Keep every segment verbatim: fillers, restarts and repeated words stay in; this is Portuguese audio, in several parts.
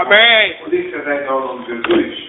Amém. Poder encerrar então o nome de Jesus?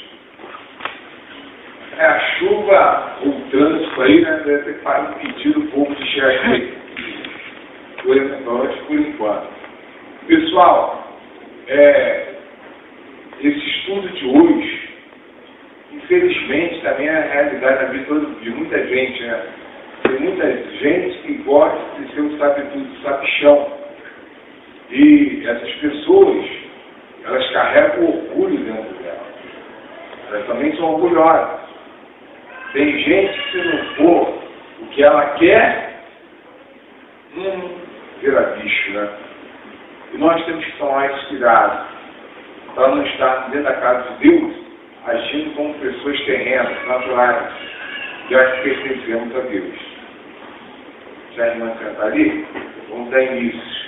É a chuva, o trânsito aí, né? Deve ter parado pedido um pouco de chefe do restaurante por enquanto. Pessoal, é, esse estudo de hoje, infelizmente, também é a realidade na vida de muita gente, né? Tem muita gente que gosta de ser um sabe-tudo, sabichão. E essas pessoas, elas carregam orgulho dentro delas. Elas também são orgulhosas. Tem gente que, se não for o que ela quer, hum, vira bicho, né? E nós temos que tomar esse cuidado para não estar dentro da casa de Deus agindo como pessoas terrenas, naturais, já que pertencemos a Deus. Já a irmã sentar ali, vamos dar início.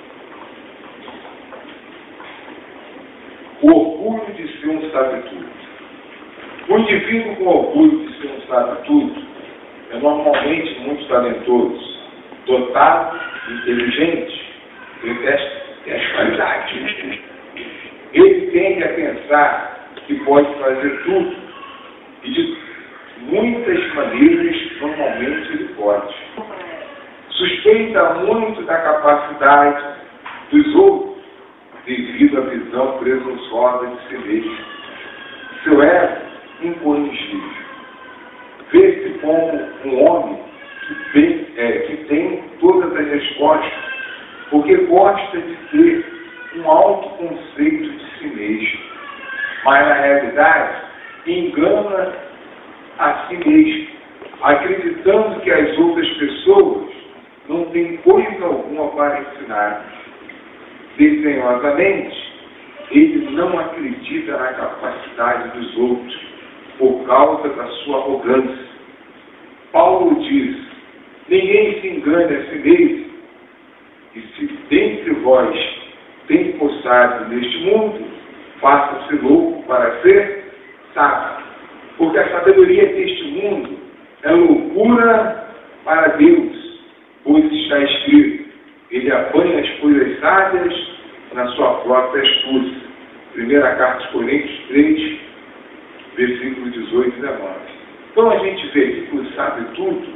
O orgulho de ser um sabe-tudo. O indivíduo com orgulho de ser um sabe-tudo é normalmente muito talentoso, dotado, inteligente, ele tem as qualidades. Ele tende a pensar que pode fazer tudo e de muitas maneiras, normalmente, ele pode. Suspeita muito da capacidade dos outros devido à visão presunçosa de si mesmo. Seu ego incorrigível. Vê-se como um homem que tem, é, que tem todas as respostas, porque gosta de ter um alto conceito de si mesmo. Mas, na realidade, engana a si mesmo, acreditando que as outras pessoas não têm coisa alguma para ensinar. Desdenhosamente, ele não acredita na capacidade dos outros por causa da sua arrogância. Paulo diz: ninguém se engane a si mesmo, e se dentre vós tem forçado neste mundo, faça-se louco para ser sábio. Porque a sabedoria deste mundo é loucura para Deus, pois está escrito: ele apanha as coisas sábias na sua própria astúcia. Primeira carta aos Coríntios três, versículos dezoito e dezenove. Então a gente vê que o sabe tudo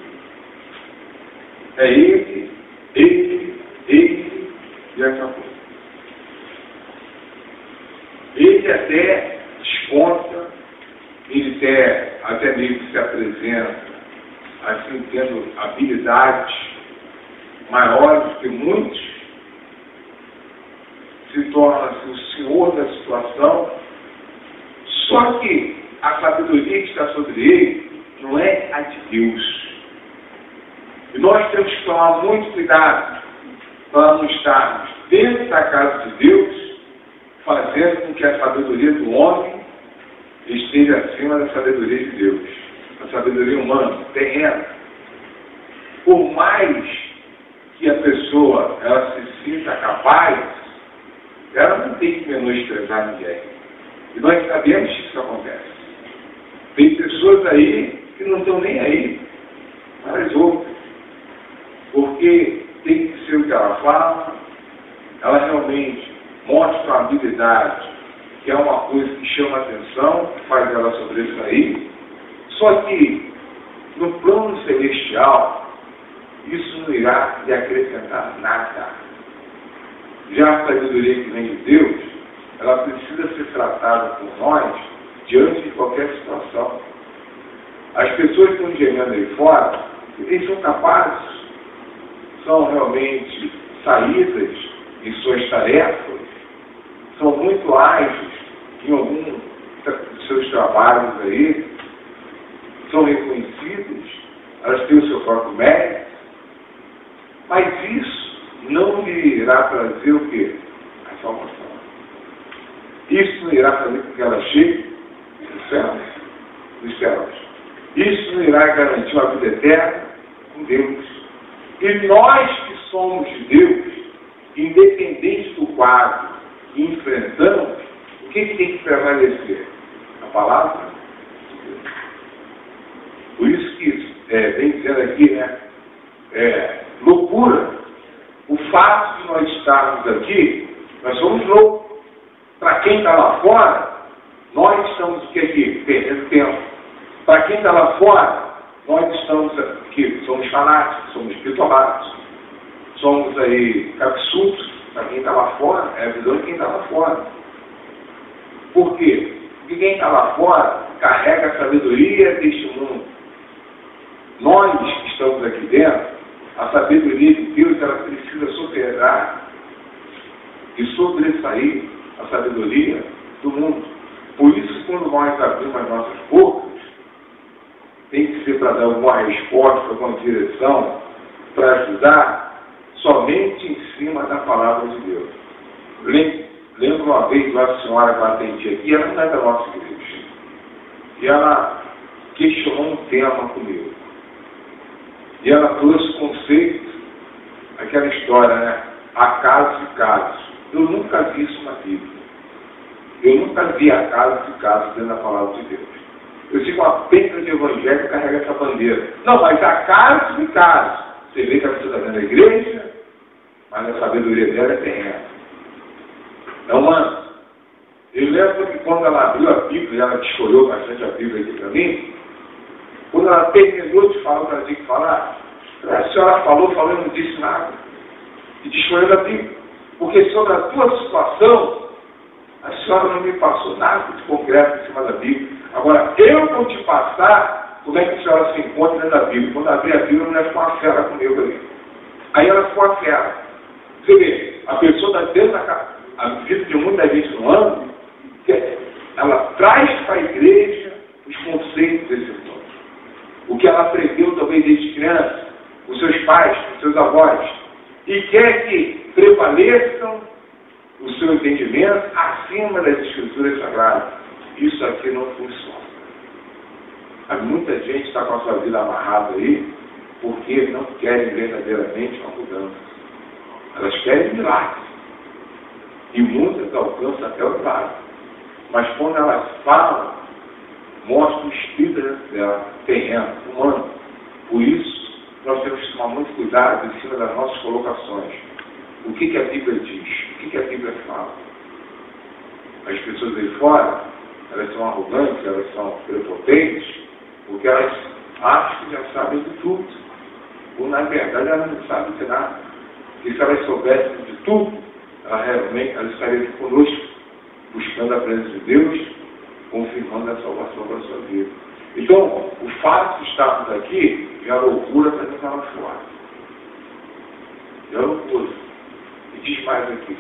é ele, ele, ele e acabou. Ele até desconta, ele até, até mesmo se apresenta, assim, tendo habilidades maiores do que muitos, se torna-se o senhor da situação, só que a sabedoria que está sobre ele não é a de Deus. E nós temos que tomar muito cuidado para não estarmos dentro da casa de Deus, fazendo com que a sabedoria do homem esteja acima da sabedoria de Deus. A sabedoria humana, terrena. Por mais que a pessoa ela se sinta capaz, ela não tem que menosprezar ninguém. E nós sabemos que isso acontece. Tem pessoas aí que não estão nem aí para as outras. Porque tem que ser o que ela fala, ela realmente mostra uma habilidade, que é uma coisa que chama a atenção, que faz ela sobressair. Só que, no plano celestial, isso não irá lhe acrescentar nada. Já a sabedoria que vem de Deus, ela precisa ser tratada por nós diante de qualquer situação. As pessoas que estão gemendo aí fora, eles são capazes, são realmente saídas em suas tarefas, são muito ágeis em algum dos seus trabalhos aí, são reconhecidas, elas têm o seu próprio mérito, mas isso não lhe irá trazer o quê? A salvação. Isso não irá fazer com que ela chegue dos céus, dos céus. Isso não irá garantir uma vida eterna com Deus. E nós que somos de Deus, independente do quadro que enfrentamos, o que, que tem que prevalecer? A palavra de Deus. Por isso que é, vem dizendo aqui, né? É, loucura. O fato de nós estarmos aqui, nós somos loucos. Para quem está lá fora, nós estamos o que aqui? Perdendo tempo. Para quem está lá fora, nós estamos aqui, somos fanáticos, somos bitolados, somos aí absurdos. Para quem está lá fora, é a visão de quem está lá fora. Por quê? Porque quem está lá fora carrega a sabedoria deste mundo. Nós que estamos aqui dentro, a sabedoria de Deus, ela precisa superar e sobressair a sabedoria do mundo. Por isso, quando nós abrimos as nossas bocas, tem que ser para dar alguma resposta, alguma direção, para ajudar, somente em cima da palavra de Deus. Lembro uma vez uma senhora que eu atendi aqui, ela não é da nossa igreja. E ela questionou um tema comigo. E ela trouxe conceito, aquela história, né? Acasos e casos. Eu nunca vi isso na Bíblia. Eu nunca vi acasos e casos dentro da palavra de Deus. Eu digo, uma penca de evangelho que carrega essa bandeira. Não, mas acasos e casos. Você vê que a pessoa está dentro da igreja, mas a sabedoria dela é terrena. Então, mano, eu lembro que quando ela abriu a Bíblia, ela desfolhou bastante a Bíblia aqui para mim, quando ela terminou de falar o que ela tinha que falar, a senhora falou, falou e não disse nada. E desfolhou a Bíblia. Porque sobre a tua situação, a senhora não me passou nada de concreto em cima da Bíblia. Agora, eu vou te passar como é que a senhora se encontra dentro da Bíblia. Quando abrir a Bíblia, não é com uma fera comigo ali. Aí ela ficou a fera. Você vê, a pessoa está dentro da casa. A vida de muita gente no ano, ela traz para a igreja os conceitos desse mundo. O que ela aprendeu talvez desde criança, os seus pais, os seus avós, e quer que prevaleçam o seu entendimento acima das escrituras sagradas. Isso aqui não funciona. Mas muita gente está com a sua vida amarrada aí, porque não querem verdadeiramente uma mudança. Elas querem milagres. E muitas alcançam até o milagre. Mas quando elas falam, mostra o espírito dela, terreno, humano. Por isso, nós temos que tomar muito cuidado em cima das nossas colocações. O que, que a Bíblia diz? O que, que a Bíblia fala? As pessoas aí fora, elas são arrogantes, elas são prepotentes, porque elas acham que já sabem de tudo. Ou, na verdade, elas não sabem de nada. Porque se elas soubessem de tudo, elas realmente elas estariam aqui conosco, buscando a presença de Deus, confirmando a salvação para a sua vida. Então, o fato de estarmos aqui já é loucura para quem está lá fora. Já é loucura. E diz mais aqui.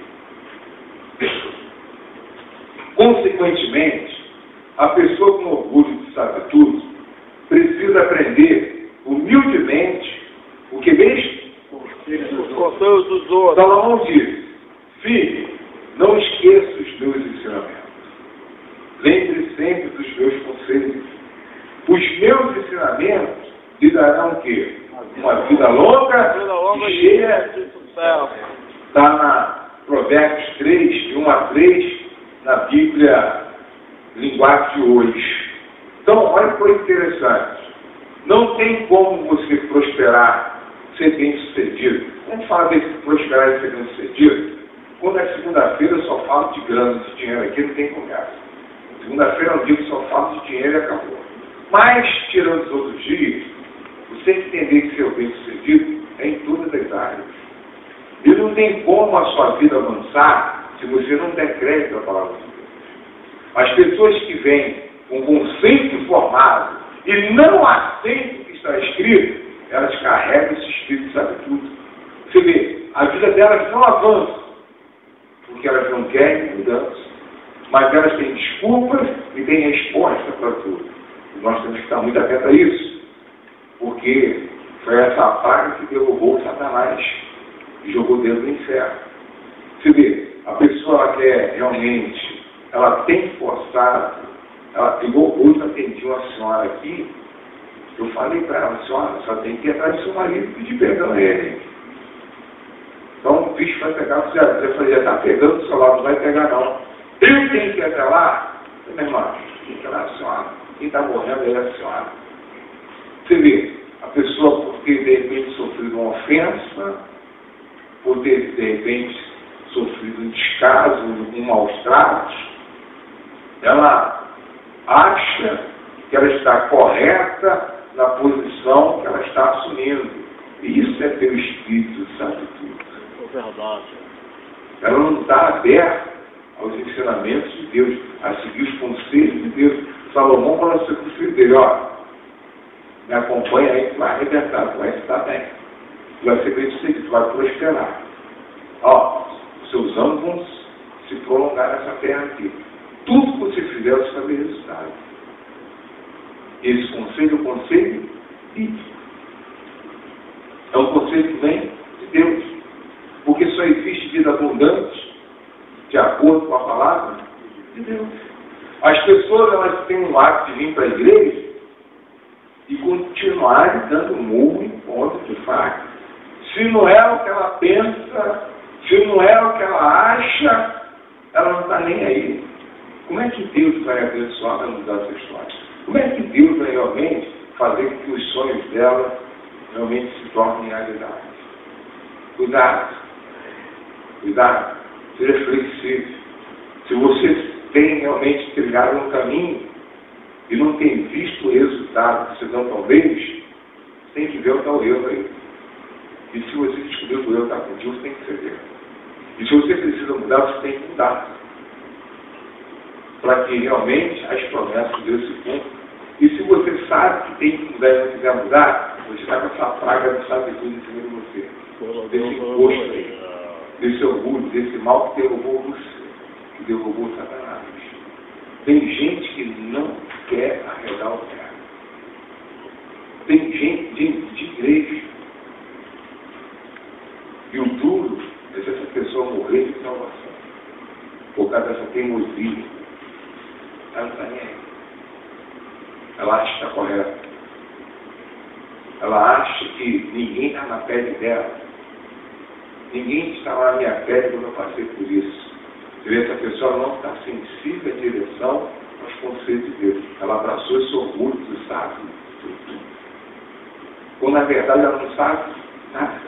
Consequentemente, a pessoa com orgulho de saber tudo precisa aprender humildemente o que mesmo? Os conselhos dos outros. Salomão diz: filho, não esqueça os meus ensinamentos. Lembre sempre dos meus conselhos. Os meus ensinamentos lhe darão o quê? Uma vida longa, vida longa e cheia de sucesso. Está na Provérbios três, de um a três, na Bíblia linguagem de hoje. Então, olha que coisa interessante. Não tem como você prosperar, ser bem-sucedido. Vamos falar desse prosperar e ser bem-sucedido? Quando é segunda-feira, eu só falo de grana, de dinheiro aqui, não tem conversa. Segunda-feira é um dia que só falo de dinheiro e acabou. Mas, tirando os outros dias, você tem que entender que ser bem-sucedido é em todas as áreas. E não tem como a sua vida avançar se você não der crédito à palavra de Deus. As pessoas que vêm com conceito formado e não aceitam o que está escrito, elas carregam esse espírito de sabe tudo. Você vê, a vida delas não avança, porque elas não querem mudança, mas elas têm desculpas e têm resposta para tudo. E nós temos que estar muito atentos a isso, porque foi essa praga que derrubou Satanás e jogou dentro do inferno. Você vê, a pessoa ela quer realmente, ela tem forçado, ela, igual hoje eu atendi uma senhora aqui, eu falei para ela, senhora, só tem que ir atrás do seu marido e pedir perdão a ele. Então o bicho vai pegar você. Eu falei, já está pegando o celular, não vai pegar não. Eu tenho que ir até lá. Eu falei, meu irmão, quem está lá, a senhora? Quem está morrendo é a senhora. Você vê, a pessoa por ter de repente sofrido uma ofensa, por ter de repente sofrido um descaso, um maus tratos, ela acha que ela está correta na posição que ela está assumindo. E isso é ter o Espírito, sabe tudo. É verdade. Ela não está aberta aos ensinamentos de Deus, a seguir os conselhos de Deus. Salomão fala assim para o filho dele, ó, me acompanha aí, tu vai arrebentar, tu vai estar bem. Tu vai ser bem sucedido, tu vai prosperar. Ó, os seus anos vão se prolongar nessa terra aqui. Tudo que você fizer, você vai ter resultado. Esse conselho é o conselho bíblico. É um conselho que vem de Deus. Porque só existe vida abundante de acordo com a palavra de Deus. As pessoas, elas têm um hábito de vir para a igreja e continuarem dando murro em ponta de faca. Se não é o que ela pensa, se não é o que ela acha, ela não está nem aí. Como é que Deus vai abençoar, vai mudar essa história? Como é que Deus vai realmente fazer com que os sonhos dela realmente se tornem realidade? Cuidado. Cuidado. Seja flexível. Se você tem realmente trilhado um caminho e não tem visto o resultado que você não talvez, tem que ver o tal erro aí. E se você descobrir que o erro está contigo, você tem que ceder. E se você precisa mudar, você tem que mudar. Para que realmente as promessas de Deus se cumpram. E se você sabe que tem que mudar e não quiser mudar, você vai com essa praga de sabe tudo em cima de você. Desse imposto aí, desse orgulho, desse mal que derrubou você, que derrubou Satanás. Tem gente que não quer arredar o pé. Tem gente de, de igreja. E o duro é se essa pessoa morrer de salvação. Por causa dessa teimosia. Ela não está nem aí. Ela acha que está correta. Ela acha que ninguém está na pele dela. Ninguém está lá na minha pele quando eu passei por isso. Você vê, essa pessoa não está sensível à direção aos conceitos de Deus. Ela abraçou esse orgulho do sábio. Quando na verdade ela não sabe nada.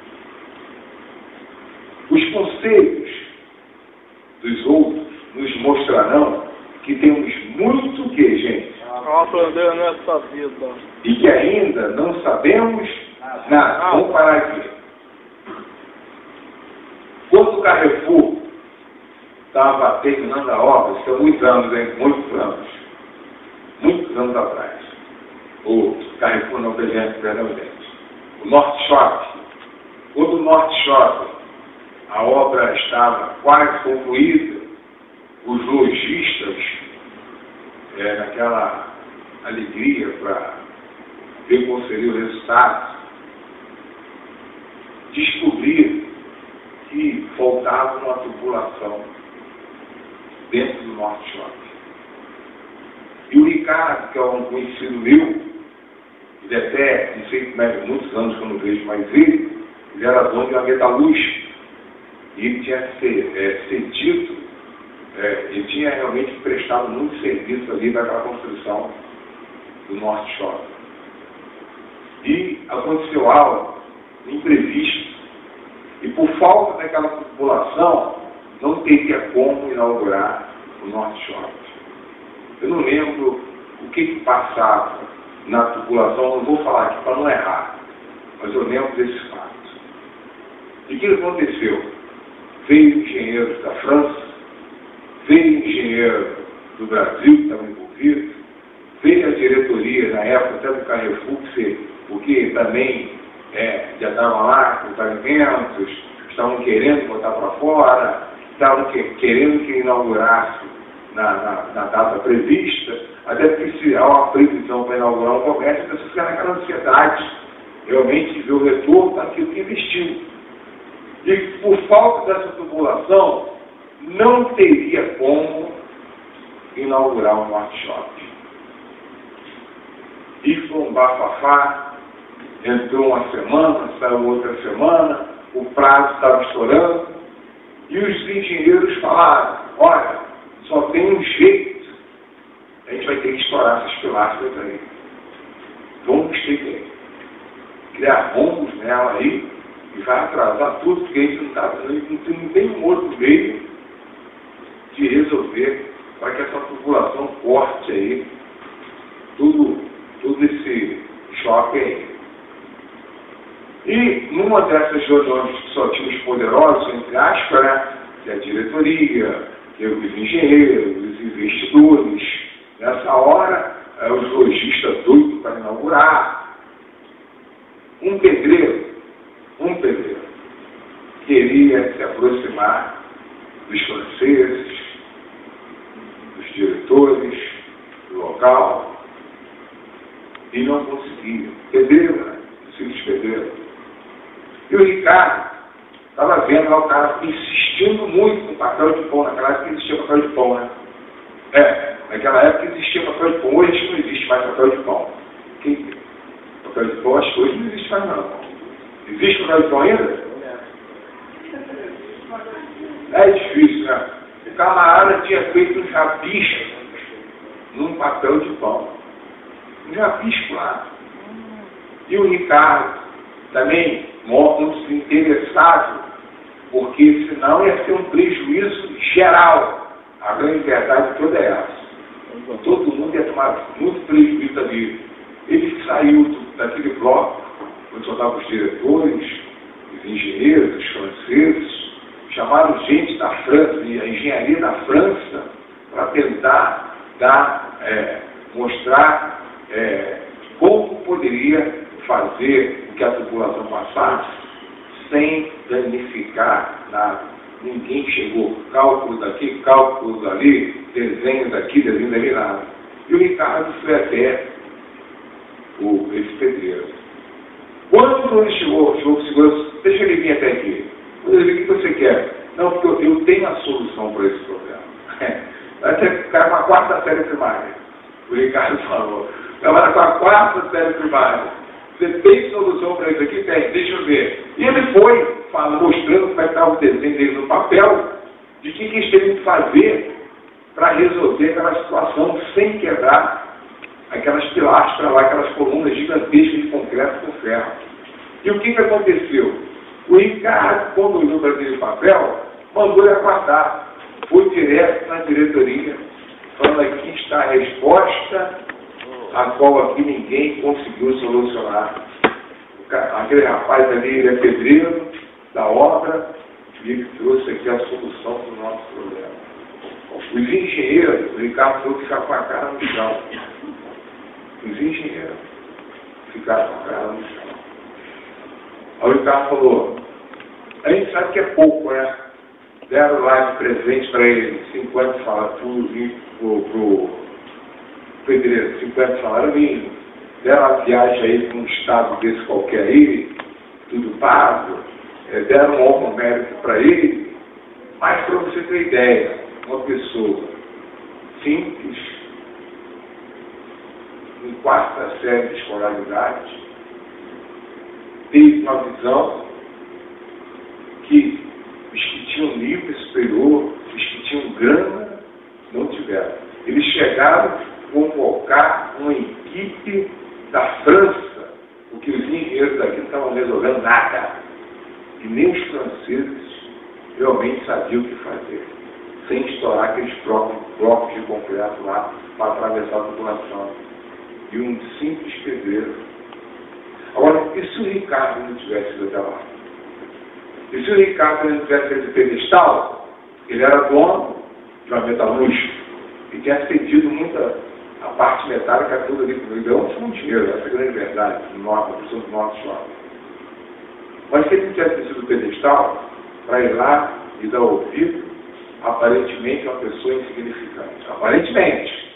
Os conselhos dos outros nos mostrarão que temos muito o que, gente? Aprender nessa vida. E que ainda não sabemos nada. Vamos parar aqui. Quando o Carrefour estava terminando a obra, isso há muitos anos, hein? Muitos anos. Muitos anos atrás. O Carrefour não presente, perdão, gente. O Norte Shopping. Quando o Norte Shopping, a obra estava quase concluída, os lojistas, é, naquela alegria para ver qual seria o resultado, descobriram que faltava uma tubulação dentro do Norte Shopping. E o Ricardo, que é um conhecido meu, ele até, não sei como é, muitos anos que eu não vejo mais ele, ele era dono de uma metalúrgica. E ele tinha é, cedido, é, ele tinha realmente prestado muito serviço ali naquela construção do Norte Shopping. E aconteceu algo imprevisto. E por falta daquela população, não teria como inaugurar o Norte Shopping. Eu não lembro o que, que passava na população, não vou falar aqui para não errar, mas eu lembro desse fato. E o que aconteceu? Veio engenheiros da França, veio engenheiro do Brasil que estava envolvido, veio a diretoria na época até do Carrefour, porque também é, já estavam lá com os alimentos, estavam querendo botar para fora, estavam que, querendo que inaugurasse na, na, na data prevista, até porque se há uma previsão para inaugurar um comércio, a pessoa fica naquela ansiedade, realmente ver o retorno daquilo que investiu. E por falta dessa população, não teria como inaugurar um Norte Shopping. E foi um bafafá, entrou uma semana, saiu outra semana, o prazo estava estourando, e os engenheiros falaram, olha, só tem um jeito, a gente vai ter que estourar essas pilastras aí. Vamos ter que criar rombos nela aí, e vai atrasar tudo, porque a gente não, tá, não, não tem um outro meio de resolver para que essa população numa dessas reuniões que só tinha os poderosos, entre aspas, né, que é a diretoria, que é os engenheiros, os investidores, nessa hora, é, os lojistas doidos para inaugurar. Um pedreiro, um pedreiro, queria se aproximar dos franceses, dos diretores do local, e não conseguia. Pedreiro, né? Simples pedreiro. E o Ricardo estava vendo lá o cara insistindo muito com papel de pão. Naquela época existia papel de pão, né? É, naquela época existia papel de pão. Hoje não existe mais papel de pão. Que? Papel de pão, acho que hoje não existe mais não. Existe papel de pão ainda? É difícil, né? O camarada tinha feito um rabisco num papel de pão. Um rabisco lá. E o Ricardo também muito interessado, porque senão ia ser um prejuízo geral. A grande verdade toda é essa. Todo mundo ia tomar muito prejuízo ali. Ele saiu do, daquele bloco, onde só estavam os diretores, os engenheiros, os franceses, chamaram gente da França, e a engenharia da França, para tentar dar, é, mostrar é, como poderia fazer o que a população passasse sem danificar nada. Ninguém chegou. Cálculos aqui, cálculos ali, desenhos aqui, desenhos ali, nada. E o Ricardo foi até o, esse pedreiro. Quando ele chegou, chegou com segurança, deixa ele vir até aqui. Quando ele vir, o que você quer? Não, porque eu, eu tenho a solução para esse problema. Vai ter que ficar com a quarta série primária. O Ricardo falou. Trabalha com a quarta série primária. Você tem solução para isso aqui? Tem, deixa eu ver. E ele foi fala, mostrando como é que estava o desenho dele no papel, de que, que eles teriam que fazer para resolver aquela situação sem quebrar aquelas pilastras lá, aquelas colunas gigantescas de concreto com ferro. E o que, que aconteceu? O Ricardo, quando olhou para aquele papel, mandou ele aguardar. Foi direto na diretoria, falando: aqui está a resposta a qual aqui ninguém conseguiu solucionar. Aquele rapaz ali, ele é pedreiro da obra, e ele trouxe aqui a solução para o nosso problema. Os engenheiros, o Ricardo falou que ficaram com a cara no chão. Os engenheiros ficaram com a cara no chão. Aí o Ricardo falou: a gente sabe que é pouco, né? Deram lá de presente para ele cinquenta salários para o pedreiro, cinquenta salários mínimos. Deram a viagem aí para um estado desse qualquer aí, tudo pago. É, deram um honro mérito para ele. Mas para você ter ideia, uma pessoa simples, em quarta série de escolaridade, teve uma visão que os que tinham nível superior, os que tinham grana, não tiveram. Eles chegaram a convocar uma equipe da França, porque os engenheiros daqui não estavam resolvendo nada. E nem os franceses realmente sabiam o que fazer, sem estourar aqueles próprios blocos de concreto lá para atravessar a população. E um simples pedreiro. Agora, e se o Ricardo não tivesse ido até lá? E se o Ricardo não tivesse esse pedestal, ele era dono de uma metalúrgica e tinha cedido muita a parte metálica toda ali para o Ribeirão, tinha um dinheiro, essa é a grande verdade, no norte, na posição do norte lá. Mas se ele não tivesse sido pedestal, para ir lá e dar ouvido, aparentemente uma pessoa insignificante. Aparentemente.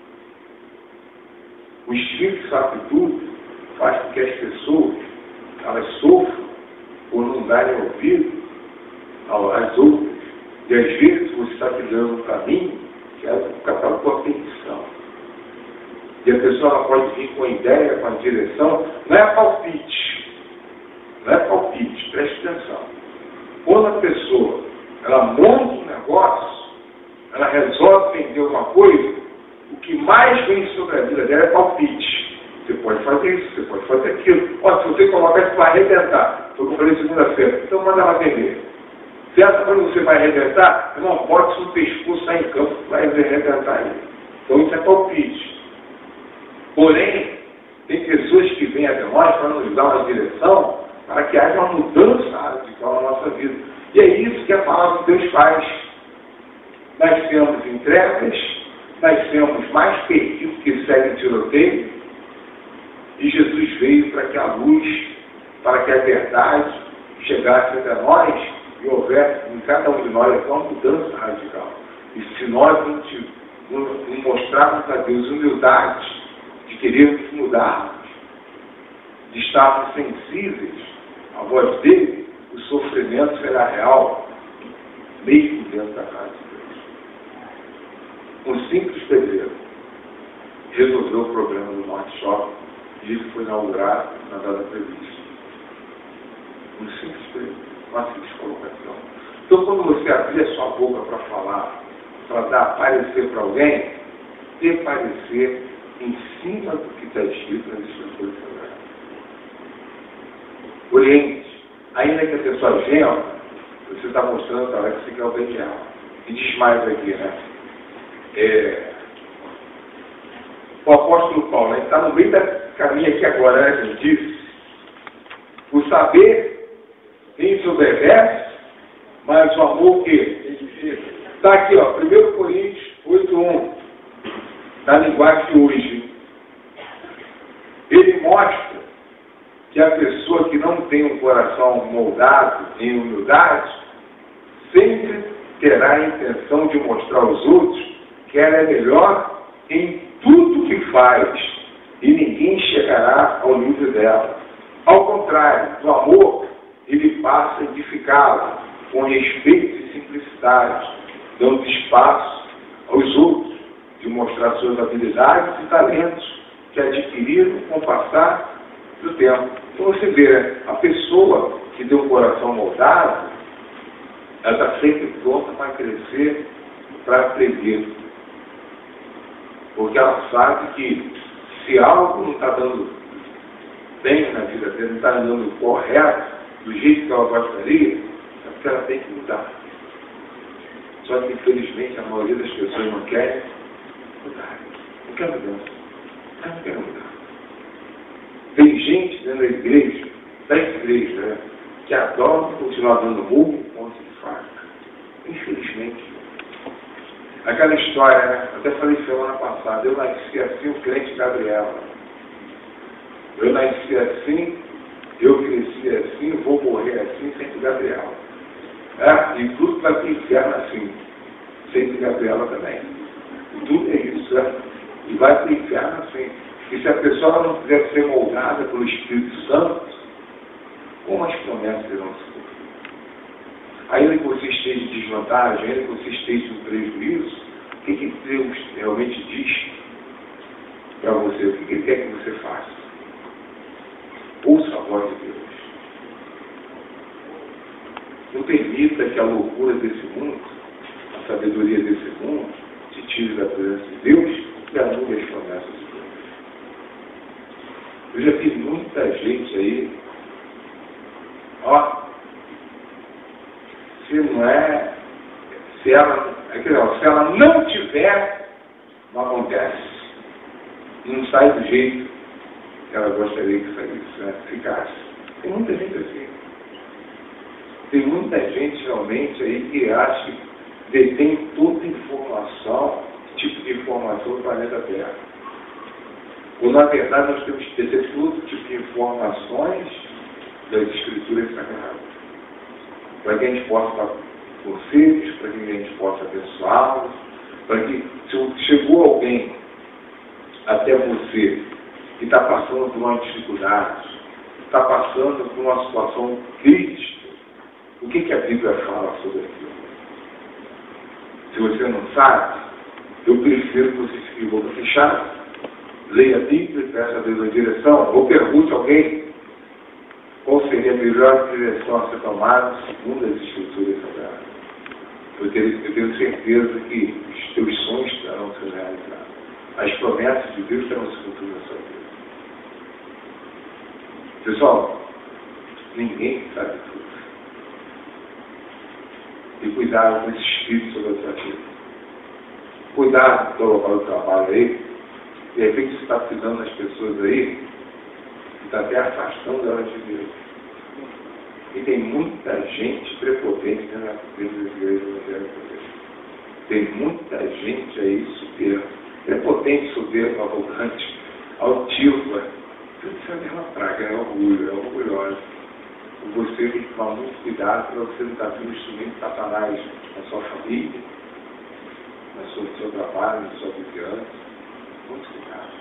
O espírito que sabe tudo faz com que as pessoas elas sofram por não darem ouvido às outras. E às vezes você está trilhando um caminho que é para a tua perdição. E a pessoa ela pode vir com a ideia, com a direção, não é palpite. Não é palpite, preste atenção. Quando a pessoa ela monta um negócio, ela resolve vender uma coisa, o que mais vem sobre a vida dela é palpite. Você pode fazer isso, você pode fazer aquilo. Ó, se você colocar isso, vai arrebentar. Foi o que eu falei segunda-feira. Então manda ela vender. Se essa coisa você vai arrebentar, eu não bote no pescoço, sai em campo, vai arrebentar aí. Então isso é palpite. Porém, tem pessoas que vêm até nós para nos dar uma direção para que haja uma mudança radical na nossa vida. E é isso que a palavra de Deus faz. Nós temos entregas, nós temos mais perdidos que seguem tiroteio, e Jesus veio para que a luz, para que a verdade chegasse até nós e houvesse em cada um de nós uma mudança radical. E se nós não, não mostrarmos a Deus humildade de querermos mudar, de estarmos sensíveis à voz dele, o sofrimento será real, mesmo dentro da casa de Deus. Um simples pedreiro resolveu o problema do Norte Shopping e isso foi inaugurado na data prevista. Um simples pedreiro, uma simples colocação. Então, quando você abrir a sua boca para falar, para dar parecer para alguém, dê parecer em cima do que está escrito nas escrituras sagradas. Oriente, ainda que a pessoa gema, você está mostrando para ela que você quer o bem dela. E diz mais aqui, né? É, o apóstolo Paulo, ele está no meio da caminho aqui agora, né? Ele diz: o saber nem se obedece, mas o amor que está aqui, ó, primeiro Coríntios oito, um, na linguagem de hoje. Ele mostra que a pessoa que não tem um coração moldado em humildade sempre terá a intenção de mostrar aos outros que ela é melhor em tudo que faz e ninguém chegará ao nível dela. Ao contrário, no amor, ele passa a edificá-la com respeito e simplicidade, dando espaço aos outros de mostrar suas habilidades e talentos que adquiriram com o passar do tempo. Então você vê, a pessoa que tem um coração moldado, ela está sempre pronta para crescer, para aprender. Porque ela sabe que se algo não está dando bem na vida dela, não está dando correto, do jeito que ela gostaria, é porque ela tem que mudar. Só que, infelizmente, a maioria das pessoas não quer mudar. Não quer mudança. Não quer mudar. Tem gente dentro da igreja, da igreja, né, que adora continuar dando murro em ponto de faca. Infelizmente. Aquela história, né? Até falei semana passada, eu nasci assim, o crente Gabriela. Eu nasci assim, eu cresci assim, vou morrer assim, sempre Gabriela. É? E tudo vai para o inferno assim, sempre Gabriela também. E tudo é isso, né? E vai para o inferno assim. E se a pessoa não quiser ser moldada pelo Espírito Santo, como as promessas irão se cumprir? Ainda que você esteja em desvantagem, ainda que você esteja em prejuízo, o que, que Deus realmente diz para você? O que, que Ele quer que você faça? Ouça a voz de Deus. Não permita que a loucura desse mundo, a sabedoria desse mundo, te tire da presença de Deus e anule as promessas de Deus. Eu já vi muita gente aí, ó, se não é, se ela, não, se ela não tiver, não acontece. Não sai do jeito que ela gostaria que saísse, né? Ficasse. Tem muita gente assim. Tem muita gente realmente aí que acha que detém toda informação, tipo de informação do planeta Terra. Ou, na verdade, nós temos que ter todo tipo de informações das Escrituras Sagradas. Para que a gente possa dar conselhos, para que a gente possa abençoá-los, para que, se chegou alguém até você que está passando por uma dificuldade, está passando por uma situação crítica, o que, que a Bíblia fala sobre aquilo? Se você não sabe, eu prefiro que você fique de boca fechada, leia a Bíblia, peça a Deus a direção, ou pergunte a alguém qual seria a melhor direção a ser tomada segundo as Escrituras Sagradas. Eu tenho, eu tenho certeza que os teus sonhos terão se realizados. As promessas de Deus terão se cumprido na sua vida. Pessoal, ninguém sabe tudo. E cuidado com esse espírito sobre a sua vida. Cuidado com o local do trabalho aí. De repente você está cuidando das pessoas aí e está até afastando elas de Deus. E tem muita gente prepotente dentro das igrejas evangélicas. Tem muita gente aí soberba, prepotente, soberba, arrogante, altiva. Tudo isso é a mesma praga, é orgulho, é orgulhosa. Você tem que tomar muito cuidado para você não estar sendo instrumento de Satanás na sua família, no seu trabalho, na sua vizinhança. Muito cuidado.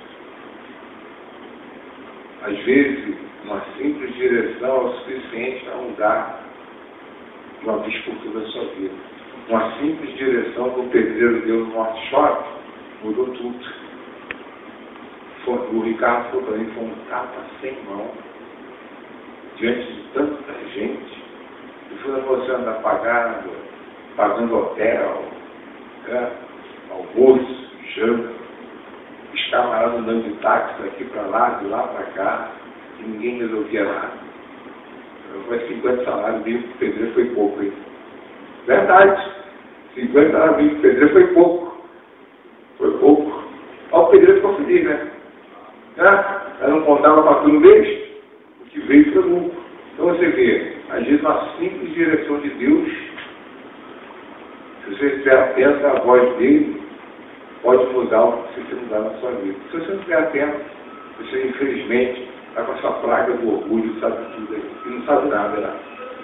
Às vezes, uma simples direção é o suficiente para mudar de uma vez por toda a sua vida. Uma simples direção que o pedreiro deu no workshop mudou tudo. Foi, o Ricardo falou para mim, foi um tapa sem mão, diante de tanta gente. E foi você andar pagando, pagando hotel, né, almoço, janta, os camaradas andando de táxi daqui para lá, de lá para cá, e ninguém resolvia nada. Foi cinquenta salários mínimos para o pedreiro, foi pouco, hein? Verdade. cinquenta salários mínimos para o pedreiro foi pouco. Foi pouco. Olha, o pedreiro ficou feliz, né? Né? Ela não contava para tudo mês, o que veio foi lucro. Então você vê, às vezes uma simples direção de Deus, se você estiver atento à voz dele, pode mudar o que você mudar na sua vida. Se você não estiver atento, você infelizmente está com essa praga do orgulho, sabe tudo aí, e não sabe nada, né?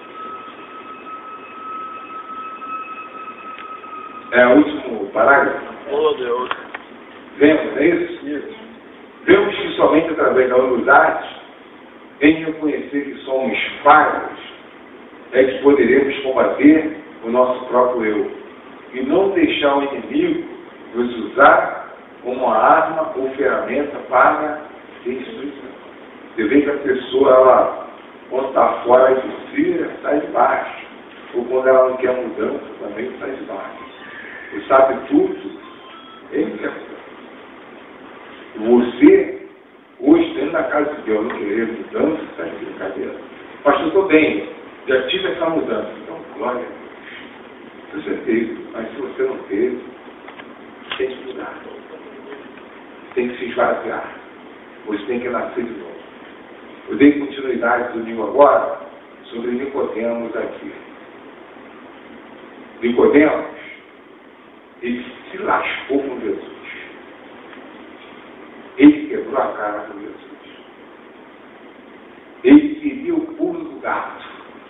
É o último parágrafo? Oh, Deus. Vemos, não é isso? Isso. Vemos que somente através da humildade, em reconhecer que somos falhos, é que poderemos combater o nosso próprio eu. E não deixar o inimigo nos usar como uma arma ou ferramenta para destruição. Você vê que a pessoa, ela, quando está fora de si, sai de baixo. Ou quando ela não quer mudança, também sai de baixo. Você sabe tudo, ele quer mudança. Você, hoje, dentro da casa de Deus, não querer mudança, está de brincadeira. Pastor, estou bem, já tive essa mudança. Então, glória a Deus. Você teve, mas se você não teve, tem que mudar. Tem que se esvaziar. Você tem que nascer de novo. Eu dei continuidade domingo agora sobre Nicodemos aqui. Nicodemos, ele se lascou com Jesus. Ele quebrou a cara com Jesus. Ele queria o pulo do gato.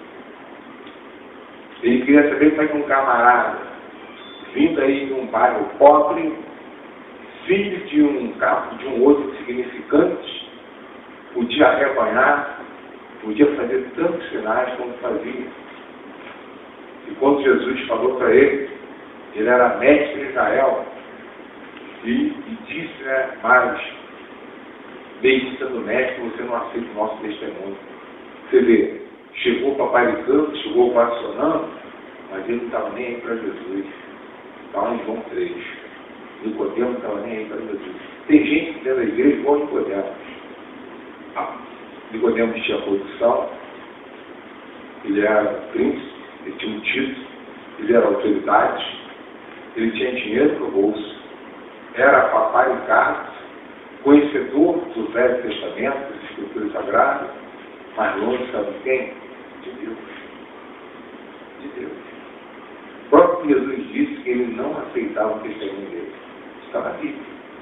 Ele queria saber como é que um camarada, vindo aí de um bairro pobre, filho de um capo de um outro significante, podia arrebanhar, podia fazer tantos sinais como fazia. E quando Jesus falou para ele, ele era mestre de Israel, e, e disse, né, mas, mesmo sendo mestre, você não aceita o nosso testemunho. Você vê, chegou paparicando, chegou vacionando, mas ele não estava nem aí para Jesus. Está em João três. Nicodemos não estava nem aí para Jesus. Tem gente que dentro da igreja igual Nicodemos. Ah, Nicodemos tinha posição, ele era príncipe, ele tinha um título, ele era autoridade, ele tinha dinheiro no bolso, era paparicado, conhecedor do Velho Testamento, das Escrituras Sagradas, mas longe, sabe de quem? De Deus. De Deus. O próprio Jesus disse que ele não aceitava o testemunho dele. Está na Bíblia.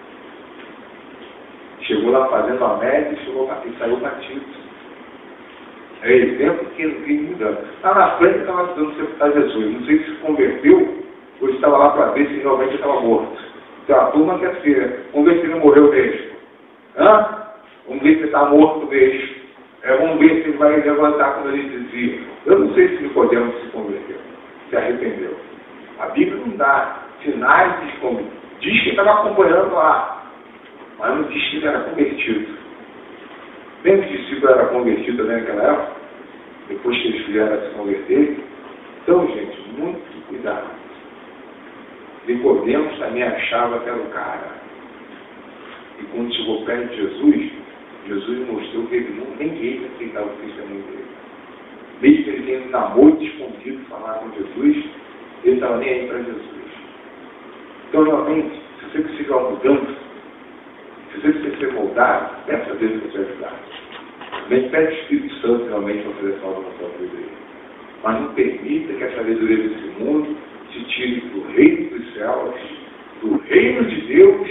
Chegou lá fazendo a média e, chegou, e saiu batido. É exemplo que ele não mudando. Lá na frente estava dando sepultar Jesus. Não sei se se converteu ou estava lá para ver se realmente ele estava morto. Então a turma quer ser. Vamos ver se ele morreu mesmo. Hã? Vamos ver se ele está morto mesmo. É, vamos ver se ele vai levantar quando ele dizia. Eu não sei se Nicodemos se converteu, se arrependeu. A Bíblia não dá sinais de conversão. Diz que estava acompanhando lá, mas não diz que ele era convertido. Bem que o discípulo era convertido também naquela época, depois que eles vieram a se converter. Então, gente, muito cuidado. Nicodemos também achava que era o cara. E quando chegou perto de Jesus, Jesus mostrou que ele não, nem ele aceitava o testemunho dele. Mesmo que ele tenha namoro escondido falar com Jesus, ele estava nem aí para Jesus. Então, realmente, se você precisa de uma mudança, se você precisa ser moldado, peça a Deus que te ajudar. Mas pede o Espírito Santo realmente para fazer salvação na sua vida. Mas não permita que a sabedoria desse mundo te tire do reino dos céus, do reino de Deus.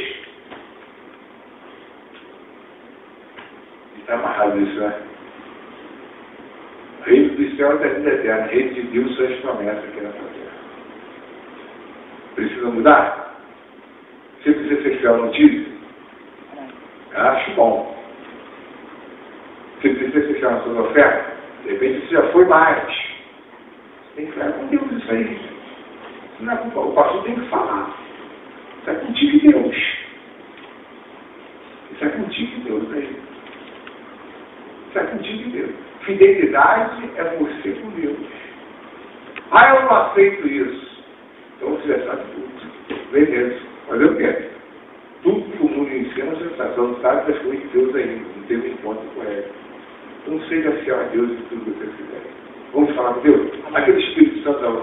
E está amarrado isso, né? O reino dos céus é a vida eterna, o reino de Deus são as promessas aqui nessa terra. Precisa mudar? Você precisa ser fiel no dízimo? Acho bom. Você precisa ser fiel na sua oferta? De repente você já foi mais. Você tem que falar com Deus isso aí. Não é com o pastor tem que falar. Isso é contigo e Deus. Isso é contigo e Deus aí. Isso é contigo e Deus. Fidelidade é você com Deus. Ah, eu não aceito isso. Então você já sabe tudo. Beleza. Mas eu quero. Tudo que o mundo ensina, você sabe. Você não sabe das coisas de Deus ainda. Não teve encontro com ele. Então seja fiel a Deus em tudo que você fizer. Vamos falar com Deus? Aquele Espírito Santo da